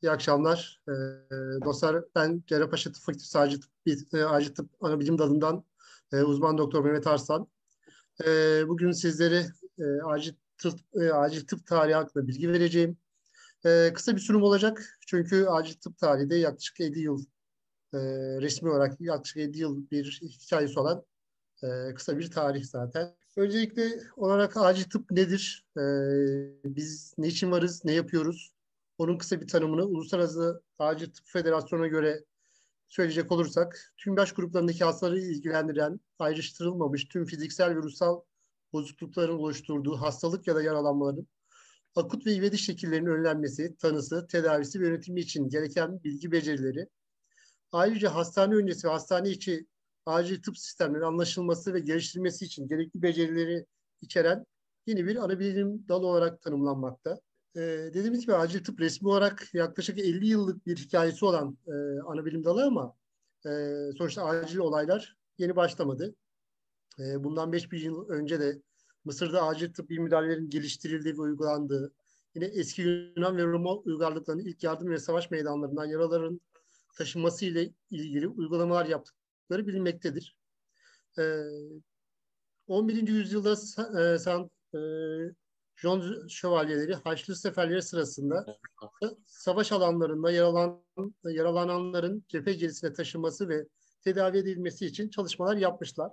İyi akşamlar. Dostlar, ben Cerrahpaşa Tıp Fakültesi Acil Tıp Anabilim Dalı'ndan uzman doktor Mehmet Arslan. Bugün sizlere acil tıp tarihi hakkında bilgi vereceğim. Kısa bir sunum olacak. Çünkü acil tıp tarihi de yaklaşık 7 yıl, e, resmi olarak yaklaşık 7 yıl bir hikayesi olan kısa bir tarih zaten. Öncelikle olarak acil tıp nedir? Biz ne için varız, ne yapıyoruz? Onun kısa bir tanımını Uluslararası Acil Tıp Federasyonu'na göre söyleyecek olursak, tüm yaş gruplarındaki hastaları ilgilendiren, ayrıştırılmamış tüm fiziksel ve ruhsal bozuklukların oluşturduğu hastalık ya da yaralanmaların akut ve ivedi şekillerinin önlenmesi, tanısı, tedavisi ve yönetimi için gereken bilgi becerileri, ayrıca hastane öncesi ve hastane içi acil tıp sistemlerinin anlaşılması ve geliştirilmesi için gerekli becerileri içeren yeni bir anabilim dalı olarak tanımlanmakta. Dediğimiz gibi acil tıp resmi olarak yaklaşık 50 yıllık bir hikayesi olan anabilim dalı ama sonuçta acil olaylar yeni başlamadı. Bundan 5.000 yıl önce de Mısır'da acil tıbbi müdahalelerin geliştirildiği ve uygulandığı, yine eski Yunan ve Roma uygarlıklarının ilk yardım ve savaş meydanlarından yaraların taşınması ile ilgili uygulamalar yaptıkları bilinmektedir. 11. yüzyılda John şövalyeleri Haçlı seferleri sırasında savaş alanlarında yaralananların cephe gerisine taşınması ve tedavi edilmesi için çalışmalar yapmışlar.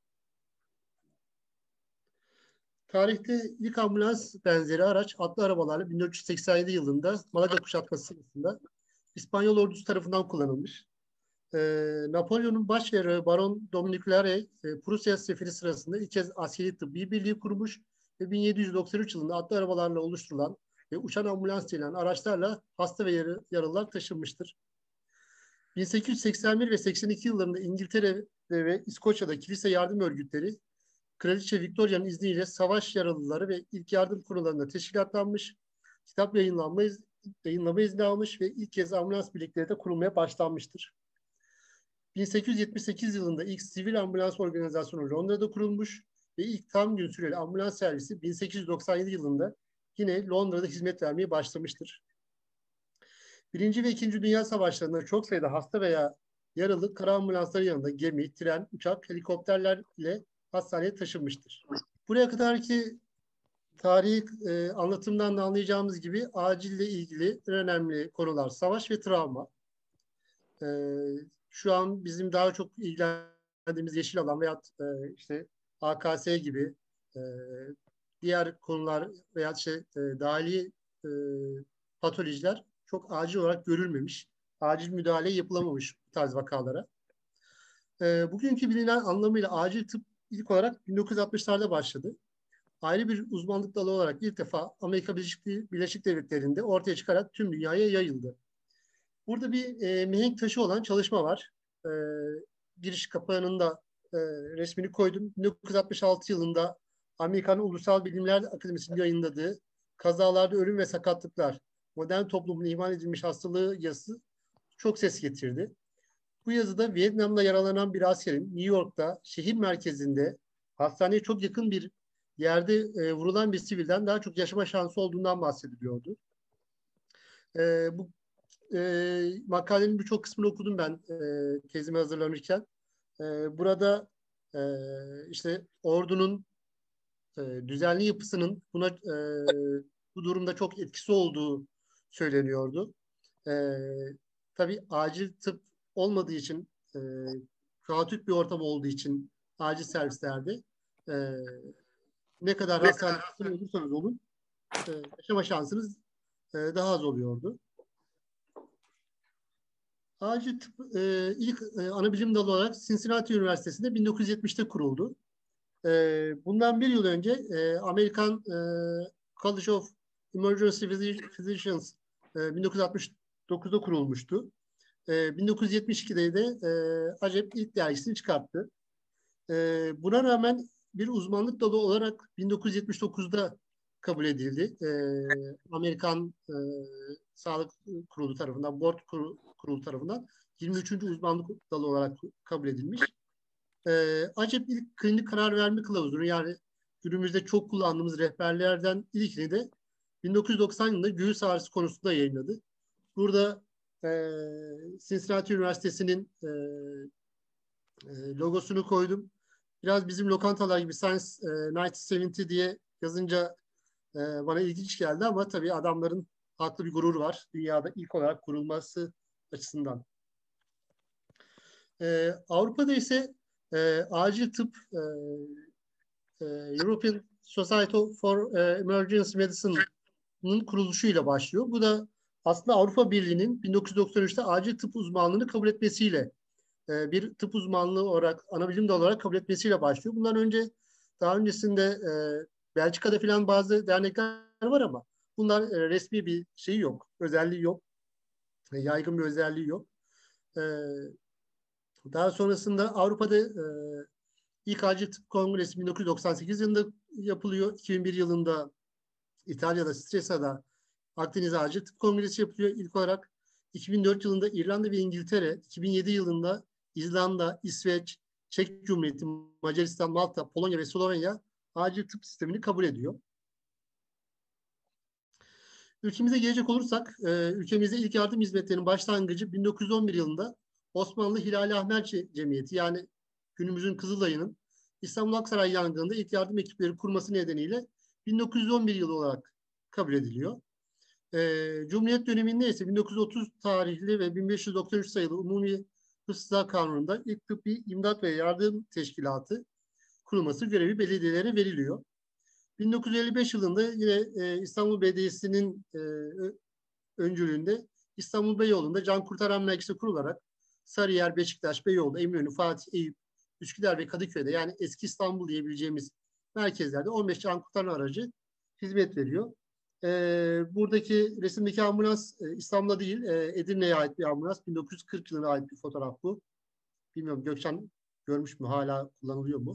Tarihte ilk ambulans benzeri araç atlı arabalarla 1487 yılında Malaga kuşatması sırasında İspanyol ordusu tarafından kullanılmış. Napolyon'un başyarı Baron Dominicare Prusya seferi sırasında ilk kez askeri tıbbi birliği kurmuş ve 1793 yılında atlı arabalarla oluşturulan ve uçan ambulans denilen araçlarla hasta ve yaralılar taşınmıştır. 1881 ve 82 yıllarında İngiltere ve İskoçya'da kilise yardım örgütleri Kraliçe Victoria'nın izniyle savaş yaralıları ve ilk yardım kurullarında teşkilatlanmış, kitap yayınlama izni almış ve ilk kez ambulans birlikleri de kurulmaya başlanmıştır. 1878 yılında ilk sivil ambulans organizasyonu Londra'da kurulmuş ve ilk tam gün süreli ambulans servisi 1897 yılında yine Londra'da hizmet vermeye başlamıştır. Birinci ve İkinci Dünya Savaşlarında çok sayıda hasta veya yaralı kara ambulansları yanında gemi, tren, uçak, helikopterler ile hastaneye taşınmıştır. Buraya kadar ki tarihi anlatımdan da anlayacağımız gibi acille ilgili en önemli konular savaş ve travma. Şu an bizim daha çok ilgilendiğimiz yeşil alan veya işte AKS gibi diğer konular veya dahili patolojiler çok acil olarak görülmemiş. Acil müdahale yapılamamış bu tarz vakalara. Bugünkü bilinen anlamıyla acil tıp ilk olarak 1960'larda başladı. Ayrı bir uzmanlık dalı olarak ilk defa Amerika Birleşik Devletleri'nde ortaya çıkarak tüm dünyaya yayıldı. Burada bir mihenk taşı olan çalışma var. Giriş kapağının da resmini koydum. 1966 yılında Amerikan Ulusal Bilimler Akademisi'nin yayınladığı Kazalarda Ölüm ve Sakatlıklar, Modern Toplumun İhmal Edilmiş Hastalığı yazısı çok ses getirdi. Bu yazıda Vietnam'da yaralanan bir askerin New York'ta şehir merkezinde hastaneye çok yakın bir yerde vurulan bir sivilden daha çok yaşama şansı olduğundan bahsediliyordu. Bu makalenin birçok kısmını okudum ben tezimi hazırlanırken. Burada işte ordunun düzenli yapısının bu durumda çok etkisi olduğu söyleniyordu. Tabii acil tıp olmadığı için, kaotik bir ortam olduğu için acil servislerde ne kadar hastanede olursanız olun yaşama şansınız daha az oluyordu. Acil tıp ilk anabilim dalı olarak Cincinnati Üniversitesi'nde 1970'te kuruldu. Bundan bir yıl önce Amerikan College of Emergency Physicians 1969'da kurulmuştu. 1972'de de ACEP ilk dergisini çıkarttı. Buna rağmen bir uzmanlık dalı olarak 1979'da kabul edildi. Amerikan Sağlık Kurulu tarafından, Board Kurulu tarafından 23. uzmanlık dalı olarak kabul edilmiş. ACEP ilk klinik karar verme kılavuzunu, yani günümüzde çok kullandığımız rehberlerden ilkini de 1990 yılında göğüs ağrısı konusunda yayınladı. Burada Cincinnati Üniversitesi'nin logosunu koydum. Biraz bizim lokantalar gibi Science 1970 diye yazınca bana ilginç geldi ama tabii adamların haklı bir gurur var. Dünyada ilk olarak kurulması açısından. Avrupa'da ise acil tıp European Society for Emergency Medicine'ın kuruluşuyla başlıyor. Bu da aslında Avrupa Birliği'nin 1993'te acil tıp uzmanlığını kabul etmesiyle bir tıp uzmanlığı olarak, ana bilim dalı olarak kabul etmesiyle başlıyor. Bundan önce daha öncesinde Belçika'da falan bazı dernekler var ama bunlar resmi bir şeyi yok, özelliği yok, yaygın bir özelliği yok. Daha sonrasında Avrupa'da ilk acil tıp kongresi 1998 yılında yapılıyor. 2001 yılında İtalya'da, Stresa'da Akdeniz Acil Tıp Kongresi yapılıyor. İlk olarak 2004 yılında İrlanda ve İngiltere, 2007 yılında İzlanda, İsveç, Çek Cumhuriyeti, Macaristan, Malta, Polonya ve Slovenya acil tıp sistemini kabul ediyor. Ülkemize gelecek olursak, ülkemizde ilk yardım hizmetlerinin başlangıcı 1911 yılında Osmanlı Hilal-i Ahmer Cemiyeti, yani günümüzün Kızılay'ının İstanbul Aksaray yangınında ilk yardım ekipleri kurması nedeniyle 1911 yılı olarak kabul ediliyor. Cumhuriyet döneminde ise 1930 tarihli ve 1593 sayılı Umumi Hıfzı Kanunu'nda ilk tıbbi imdat ve yardım teşkilatı kurulması görevi belediyelere veriliyor. 1955 yılında yine İstanbul Belediyesi'nin öncülüğünde İstanbul Beyoğlu'nda Can Kurtaran Merkezi kurularak Sarıyer, Beşiktaş, Beyoğlu, Eminönü, Fatih, Eyüp, Üsküdar ve Kadıköy'de, yani eski İstanbul diyebileceğimiz merkezlerde 15 can kurtaran aracı hizmet veriyor. Buradaki resimdeki ambulans İstanbul'a değil, Edirne'ye ait bir ambulans. 1940 yılına ait bir fotoğraf bu. Bilmiyorum, Gökçen görmüş mü? Hala kullanılıyor mu?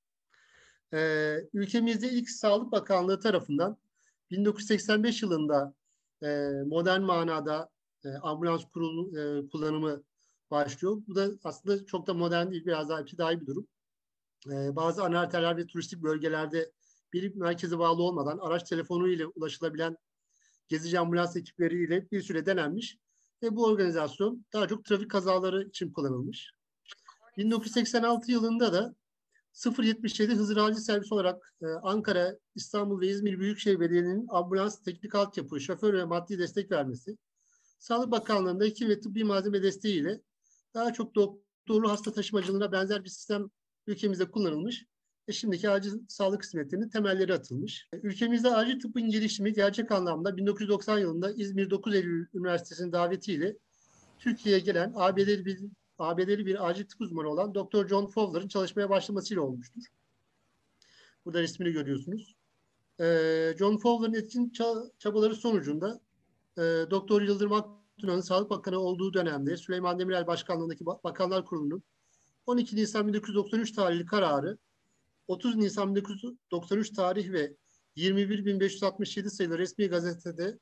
Ülkemizde ilk Sağlık Bakanlığı tarafından 1985 yılında modern manada ambulans kullanımı başlıyor. Bu da aslında çok da modern değil, biraz daha iptidai bir durum. Bazı ana arterler ve turistik bölgelerde bir merkeze bağlı olmadan araç telefonu ile ulaşılabilen gezici ambulans ekipleriyle bir süre denenmiş ve bu organizasyon daha çok trafik kazaları için kullanılmış. 1986 yılında da 077 Hızır Acil Servis olarak Ankara, İstanbul ve İzmir Büyükşehir Belediyelerinin ambulans teknik altyapı, şoför ve maddi destek vermesi, Sağlık Bakanlığı'nda hekim ve tıbbi malzeme desteğiyle daha çok doktorlu hasta taşımacılığına benzer bir sistem ülkemizde kullanılmış ve şimdiki acil sağlık hizmetlerinin temelleri atılmış. Ülkemizde acil tıbbın gelişimi gerçek anlamda 1990 yılında İzmir 9 Eylül Üniversitesi'nin davetiyle Türkiye'ye gelen ABD'li bir acil tıp uzmanı olan Dr. John Fowler'ın çalışmaya başlamasıyla olmuştur. Burada resmini görüyorsunuz. John Fowler'ın etkin çabaları sonucunda Dr. Yıldırım Aktuna'nın Sağlık Bakanı olduğu dönemde Süleyman Demirel Başkanlığındaki Bakanlar Kurulu'nun 12 Nisan 1993 tarihli kararı, 30 Nisan 1993 tarih ve 21.567 sayılı resmi gazetede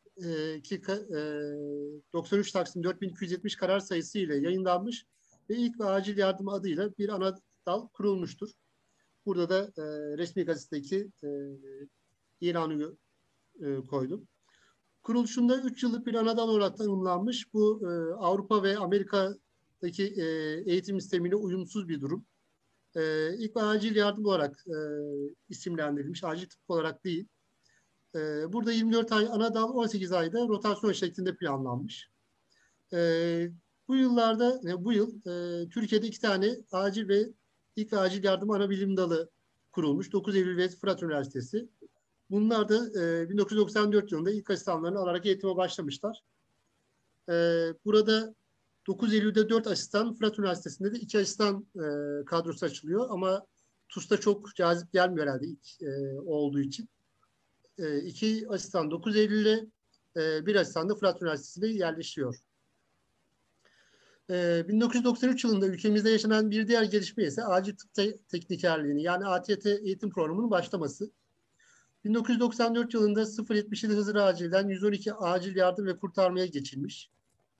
93 Taksim 4270 karar sayısı ile yayınlanmış ve ilk ve acil yardım adıyla bir ana dal kurulmuştur. Burada da resmi gazetedeki ilanı koydum. Kuruluşunda 3 yıllık bir ana dal olarak tanımlanmış. Bu Avrupa ve Amerika'daki eğitim sistemiyle uyumsuz bir durum. İlk ve acil yardım olarak isimlendirilmiş, acil tıp olarak değil. Burada 24 ay ana dal, 18 ayda rotasyon şeklinde planlanmış. Bu yıl Türkiye'de 2 tane acil ve ilk ve acil yardım ana bilim dalı kurulmuş. 9 Eylül ve Fırat Üniversitesi. Bunlar da 1994 yılında ilk asistanlarını alarak eğitime başlamışlar. Burada 9 Eylül'de 4 asistan, Fırat Üniversitesi'nde de 2 asistan kadrosu açılıyor ama TUS'ta çok cazip gelmiyor herhalde ilk olduğu için. 2 asistan 9 Eylül'e, 1 asistan da Fırat Üniversitesi'ne yerleşiyor. 1993 yılında ülkemizde yaşanan bir diğer gelişme ise acil tıp teknikerliğini, yani ATT eğitim programının başlaması. 1994 yılında 077 Hızır Acil'den 112 acil yardım ve kurtarmaya geçilmiş.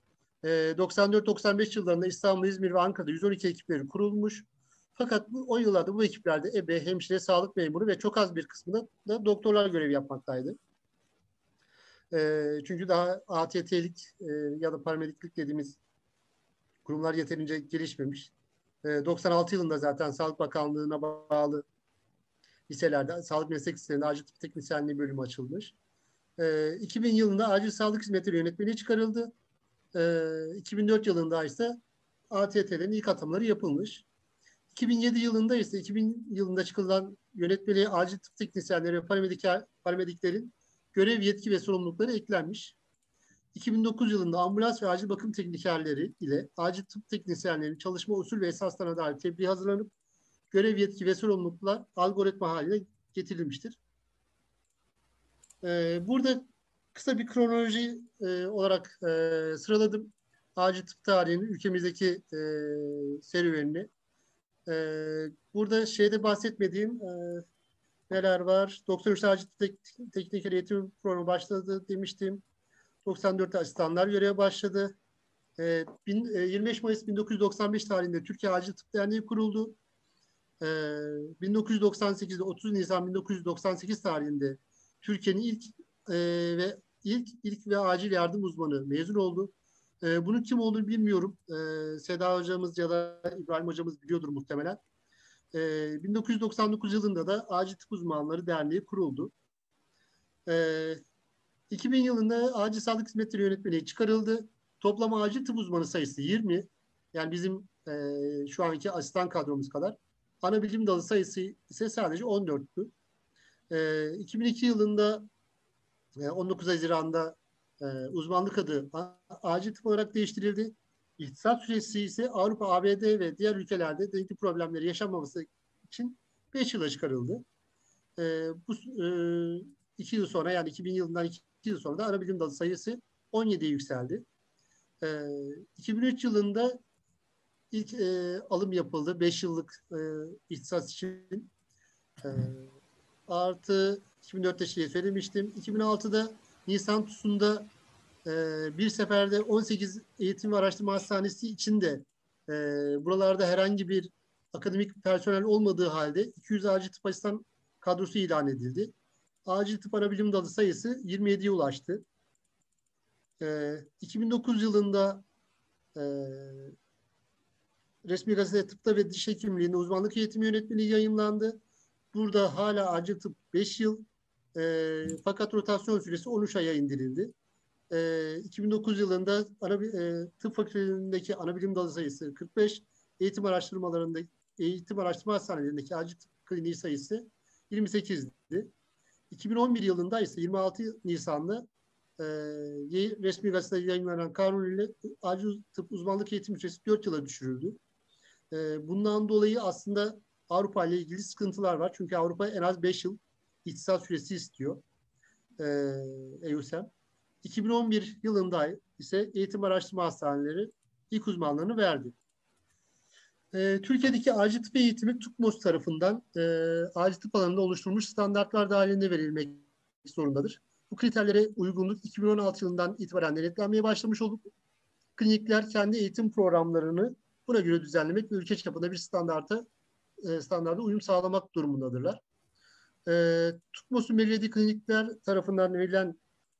94-95 yıllarında İstanbul, İzmir ve Ankara'da 112 ekipleri kurulmuş. Fakat o yıllarda bu ekiplerde ebe, hemşire, sağlık memuru ve çok az bir kısmında da doktorlar görevi yapmaktaydı. Çünkü daha ATT'lik ya da paramediklik dediğimiz kurumlar yeterince gelişmemiş. 96 yılında zaten Sağlık Bakanlığı'na bağlı liselerde Sağlık Meslek Liselerinde acil tıp teknisyenliği bölümü açılmış. 2000 yılında acil sağlık hizmetleri yönetmeliği çıkarıldı. 2004 yılında ise ATT'lerin ilk atamaları yapılmış. 2007 yılında ise 2000 yılında çıkarılan yönetmeliğe acil tıp teknisyenleri ve paramediklerin görev, yetki ve sorumlulukları eklenmiş. 2009 yılında ambulans ve acil bakım teknikerleri ile acil tıp teknisyenlerinin çalışma usul ve esaslarına dair tebliğ hazırlanıp görev, yetki ve sorumluluklar algoritma haline getirilmiştir. Burada kısa bir kronoloji olarak sıraladım. Acil tıp tarihinin ülkemizdeki serüvenini. Burada bahsetmediğim neler var? 93 acil tıp tekniker eğitim programı başladı demiştim. 94'te asistanlar göreve başladı. 25 Mayıs 1995 tarihinde Türkiye Acil Tıp Derneği kuruldu. 1998'de 30 Nisan 1998 tarihinde Türkiye'nin ilk ve acil yardım uzmanı mezun oldu. Bunun kim olduğunu bilmiyorum. Seda hocamız ya da İbrahim hocamız biliyordur muhtemelen. 1999 yılında da Acil Tıp Uzmanları Derneği kuruldu. 2000 yılında Acil Sağlık Hizmetleri Yönetmeliği çıkarıldı. Toplam acil tıp uzmanı sayısı 20. Yani bizim şu anki asistan kadromuz kadar. Ana bilim dalı sayısı ise sadece 14'tü. 2002 yılında 19 Haziran'da uzmanlık adı acil tıp olarak değiştirildi. İhtisas süresi ise Avrupa, ABD ve diğer ülkelerde denkli problemleri yaşanmaması için 5 yıla çıkarıldı. Bu 2 yıl sonra, yani 2000 yılından 2 yıl sonra da ana bilim dalı sayısı 17'ye yükseldi. 2003 yılında ilk alım yapıldı 5 yıllık ihtisas için. Artı 2004'te söylemiştim. 2006'da Nisan TUS'unda bir seferde 18 eğitim ve araştırma hastanesi içinde buralarda herhangi bir akademik personel olmadığı halde 200 acil tıp asistan kadrosu ilan edildi. Acil tıp ana bilim dalı sayısı 27'ye ulaştı. 2009 yılında resmi gazete tıpta ve diş hekimliğinde uzmanlık eğitimi yönetmeliği yayımlandı. Burada hala acil tıp 5 yıl fakat rotasyon süresi 13 aya indirildi. 2009 yılında tıp fakültelerindeki ana bilim dalı sayısı 45, eğitim araştırma hastanelerindeki acil tıp kliniği sayısı 28'di. 2011 yılında ise 26 Nisan'da resmi gazetede yayınlanan kanun ile acil tıp uzmanlık eğitim süresi 4 yıla düşürüldü. Bundan dolayı aslında Avrupa ile ilgili sıkıntılar var. Çünkü Avrupa en az 5 yıl ihtisas süresi istiyor. EUSEM. 2011 yılında ise eğitim araştırma hastaneleri ilk uzmanlığını verdi. Türkiye'deki acil tıp eğitimi TUKMOS tarafından acil tıp alanında oluşturulmuş standartlar dahilinde verilmek zorundadır. Bu kriterlere uygunluk 2016 yılından itibaren denetlenmeye başlamış olup klinikler kendi eğitim programlarını buna göre düzenlemek ve ülke çapında bir standarda uyum sağlamak durumundadırlar. TUKMOS'un belirlediği klinikler tarafından verilen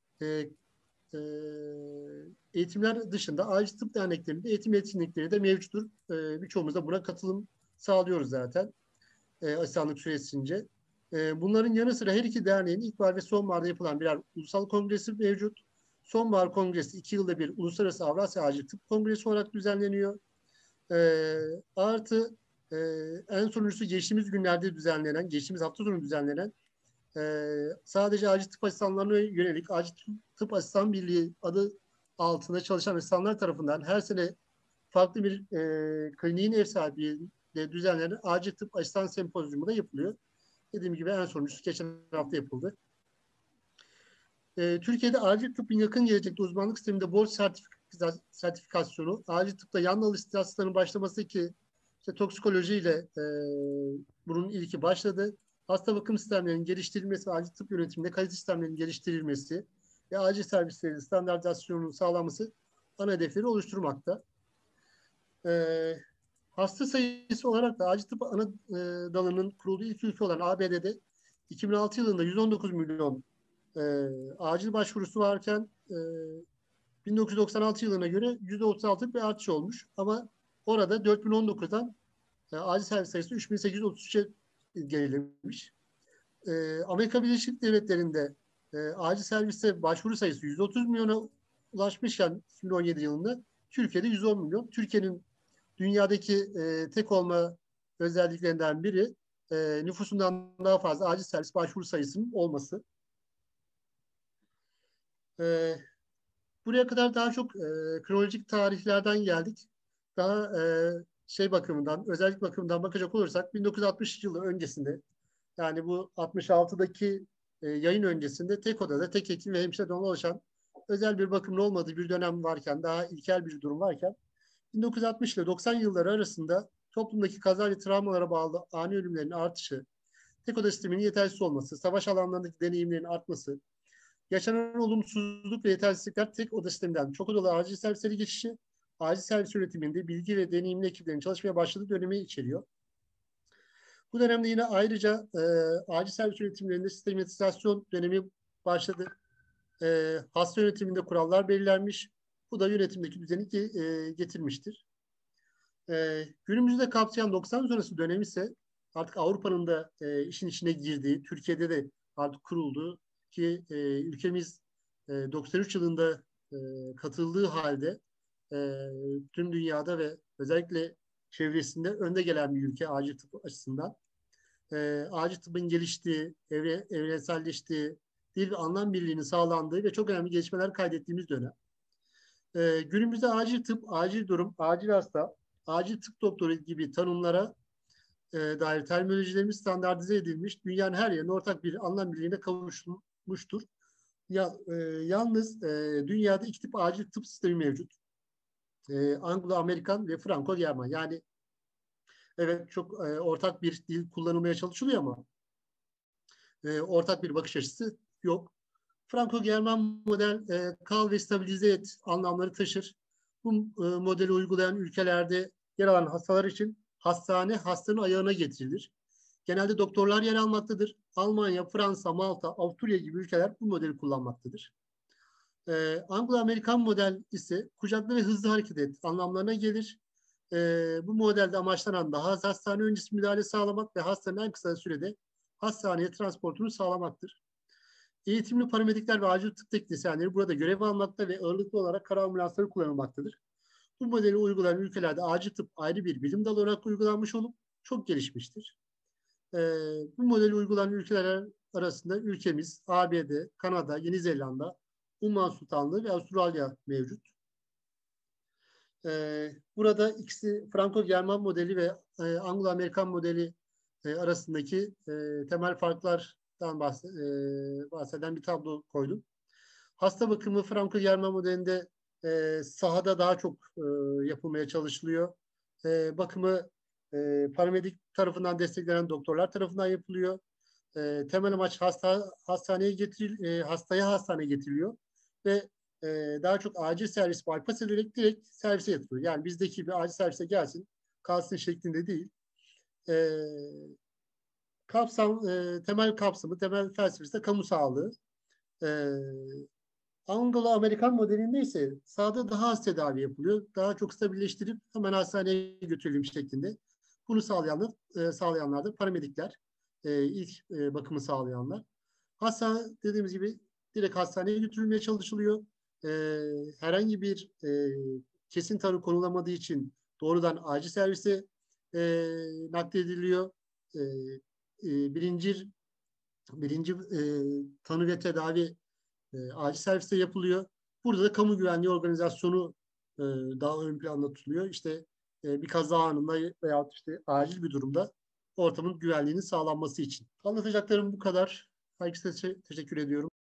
eğitimler dışında acil tıp derneklerinde eğitim etkinlikleri de mevcuttur. Birçoğumuz da buna katılım sağlıyoruz zaten asistanlık süresince. Bunların yanı sıra her iki derneğin ilkbahar ve sonbaharda yapılan birer ulusal kongresi mevcut. Sonbahar kongresi 2 yılda bir Uluslararası Avrasya Acil Tıp Kongresi olarak düzenleniyor. Artı en sonuncusu geçtiğimiz hafta sonu düzenlenen sadece acil tıp asistanlarına yönelik Acil Tıp Asistan Birliği adı altında çalışan asistanlar tarafından her sene farklı bir kliniğin ev sahipliğiyle düzenlenen Acil Tıp Asistan Sempozyumu da yapılıyor. Dediğim gibi en sonuncusu geçen hafta yapıldı. Türkiye'de acil tıbbın yakın gelecekte uzmanlık sisteminde borç sertifikasyonu, acil tıpta yan dal ihtisaslarının başlaması ki toksikolojiyle bunun ilki başladı. Hasta bakım sistemlerinin geliştirilmesi ve acil tıp yönetiminde kalite sistemlerinin geliştirilmesi ve acil servislerin standartizasyonunun sağlanması ana hedefleri oluşturmakta. Hasta sayısı olarak da acil tıp dalının kurulduğu ilk ülke olan ABD'de 2006 yılında 119 milyon Acil başvurusu varken 1996 yılına göre %36'lık bir artış olmuş. Ama orada 4019'dan acil servis sayısı 3833'e gerilemiş. Amerika Birleşik Devletleri'nde acil servise başvuru sayısı 130 milyona ulaşmışken 2017 yılında Türkiye'de 110 milyon. Türkiye'nin dünyadaki tek olma özelliklerinden biri nüfusundan daha fazla acil servis başvuru sayısının olması. Buraya kadar daha çok kronolojik tarihlerden geldik. Daha bakımından, özellik bakımından bakacak olursak 1960 yılı öncesinde, yani bu 66'daki yayın öncesinde tek odada tek hekim ve hemşireden oluşan özel bir bakımın olmadığı bir dönem varken, daha ilkel bir durum varken 1960 ile 90 yılları arasında toplumdaki kaza ve travmalara bağlı ani ölümlerin artışı, tek oda sisteminin yetersiz olması, savaş alanlarındaki deneyimlerin artması, yaşanan olumsuzluk ve yetersizlikler tek oda sisteminden çok odalı acil servislere geçişi, acil servis yönetiminde bilgi ve deneyimli ekiplerin çalışmaya başladığı dönemi içeriyor. Bu dönemde yine ayrıca acil servis yönetimlerinde sistematizasyon dönemi başladı. Hasta yönetiminde kurallar belirlenmiş. Bu da yönetimdeki düzeni getirmiştir. Günümüzde kapsayan 90 sonrası dönem ise artık Avrupa'nın da işin içine girdiği, Türkiye'de de artık kurulduğu ki ülkemiz 93 yılında katıldığı halde tüm dünyada ve özellikle çevresinde önde gelen bir ülke acil tıp açısından. Acil tıbbın geliştiği, evrenselleştiği, dil ve anlam birliğinin sağlandığı ve çok önemli gelişmeler kaydettiğimiz dönem. Günümüzde acil tıp, acil durum, acil hasta, acil tıp doktoru gibi tanımlara dair terminolojilerimiz standartize edilmiş, dünyanın her yerine ortak bir anlam birliğine kavuşmuştur. Yalnız dünyada iki tip acil tıp sistemi mevcut. Anglo-Amerikan ve Franco-German. Yani evet, çok ortak bir dil kullanılmaya çalışılıyor ama ortak bir bakış açısı yok. Franco-German model kal ve stabilize et anlamları taşır. Bu modeli uygulayan ülkelerde yer alan hastalar için hastane hastanın ayağına getirilir. Genelde doktorlar yer almaktadır. Almanya, Fransa, Malta, Avusturya gibi ülkeler bu modeli kullanmaktadır. Anglo-Amerikan model ise kucaklı ve hızlı hareket et anlamlarına gelir. Bu modelde amaçlanan daha az hastane öncesi müdahale sağlamak ve hastanın en kısa sürede hastaneye transportunu sağlamaktır. Eğitimli paramedikler ve acil tıp teknisyenleri burada görev almakta ve ağırlıklı olarak kara ambulansları kullanılmaktadır. Bu modeli uygulayan ülkelerde acil tıp ayrı bir bilim dalı olarak uygulanmış olup çok gelişmiştir. Bu modeli uygulayan ülkeler arasında ülkemiz, ABD, Kanada, Yeni Zelanda, Umman Sultanlığı ve Avustralya mevcut. Burada ikisi Franco-German modeli ve Anglo-Amerikan modeli arasındaki temel farklardan bahseden bir tablo koydum. Hasta bakımı Franco-German modelinde sahada daha çok yapılmaya çalışılıyor. Bakımı paramedik tarafından desteklenen doktorlar tarafından yapılıyor. Temel amaç hastaya hastaneye getiriliyor ve daha çok acil servis bypass ederek direkt servise yatırıyor. Yani bizdeki bir acil servise gelsin, kalsın şeklinde değil. Temel kapsamı, temel felsefesi de kamu sağlığı. Anglo-Amerikan modelinde ise sahada daha az tedavi yapılıyor. Daha çok stabilleştirip hemen hastaneye götürelim şeklinde. Bunu sağlayanlar da paramedikler. İlk bakımı sağlayanlar. Hasta dediğimiz gibi direkt hastaneye götürülmeye çalışılıyor. Herhangi bir kesin tanı konulamadığı için doğrudan acil servise naklediliyor. Birinci tanı ve tedavi acil serviste yapılıyor. Burada da kamu güvenliği organizasyonu daha ön planda tutuluyor. İşte bir kaza anında veya işte acil bir durumda ortamın güvenliğinin sağlanması için. Anlatacaklarım bu kadar. Herkese teşekkür ediyorum.